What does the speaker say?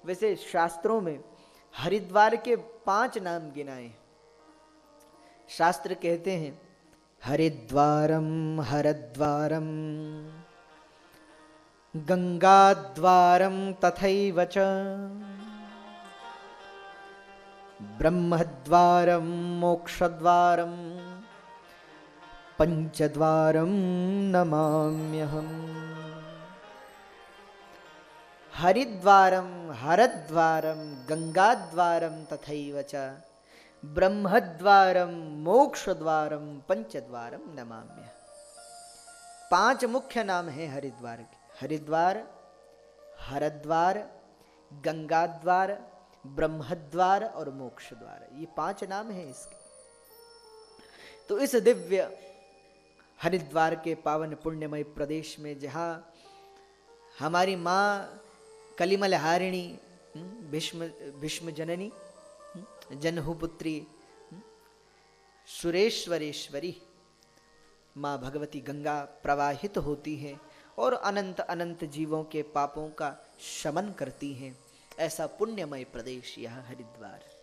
वैसे शास्त्रों में हरिद्वार के 5 नाम गिनाए। शास्त्र कहते हैं हरिद्वारम हरद्वारम गंगाद्वारम तथैव च ब्रह्मद्वारम मोक्षद्वारम पंचद्वारम नमाम्यहम्। हरिद्वारम हरद्वारम गंगाद्वारम तथैव च ब्रह्मद्वारम मोक्षद्वारम पंचद्वारम नमाम्य। 5 मुख्य नाम हैं हरिद्वार के। हरिद्वार, हरद्वार, गंगाद्वार, ब्रह्मद्वार और मोक्षद्वार, ये 5 नाम हैं इसके। तो इस दिव्य हरिद्वार के पावन पुण्यमय प्रदेश में, जहाँ हमारी माँ कलिमल हारिणी भीष्म जननी जनहुपुत्री सुरेश्वरेश्वरी माँ भगवती गंगा प्रवाहित होती हैं और अनंत अनंत जीवों के पापों का शमन करती हैं, ऐसा पुण्यमय प्रदेश यह हरिद्वार।